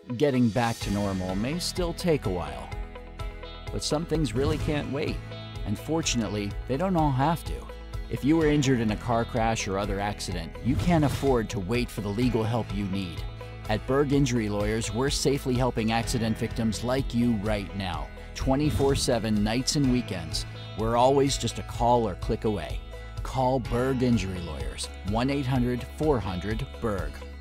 Getting back to normal may still take a while, but some things really can't wait, and fortunately, they don't all have to. If you were injured in a car crash or other accident, you can't afford to wait for the legal help you need. At Berg Injury Lawyers, we're safely helping accident victims like you right now, 24/7 nights and weekends. We're always just a call or click away. Call Berg Injury Lawyers, 1-800-400-BERG.